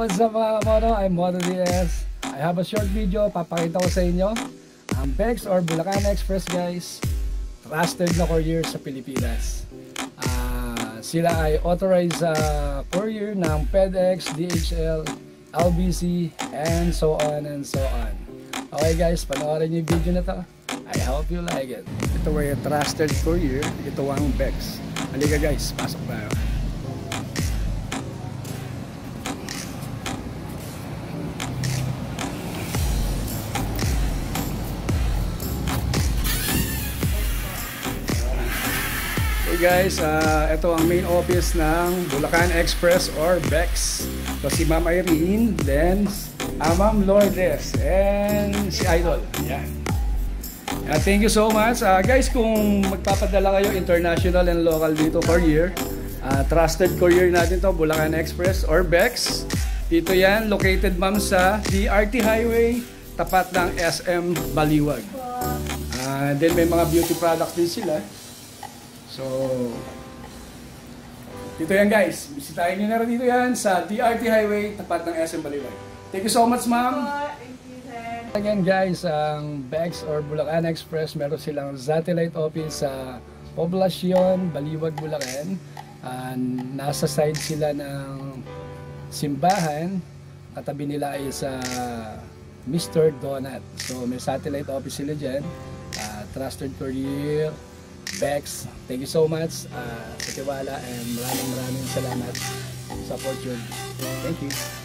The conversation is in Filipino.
what's up mga kamoto? I'm motods. I have a short video, papakita ko sa inyo ang BEXCS or Bulacan Express guys. Trusted na courier sa Pilipinas. Sila ay authorized courier ng FedEx, DHL, LBC, and so on and so on. Okay guys, panoorin niyo yung video na to. I hope you like it. Ito ay trusted courier. Ito ang BEXCS. Halika guys, pasok tayo. Hey guys, ito ang main office ng Bulacan Express or BEXCS. So si Ma'am Irene, then Ma'am Lourdes, and si Idol. Yan. Thank you so much. Guys, kung magpapadala kayo international and local dito courier, trusted courier natin to, Bulacan Express or BEXCS. Dito yan, located ma'am sa DRT Hi-way, tapat ng SM Baliuag. Then may mga beauty products din sila. So, dito yan guys. Bisitahin nyo na rin dito yan sa DRT Highway, tapat ng SM Baliuag. Thank you so much, ma'am. Again guys, ang BEXCS or Bulacan Express, meron silang satellite office sa Poblacion, Baliuag, Bulacan. Nasa side sila ng simbahan. Katabi nila ay sa Mr. Donut. So, may satellite office sila dyan. Trusted courier. BEXCS, thank you so much sa tiwala and maraming salamat sa fortune. Thank you.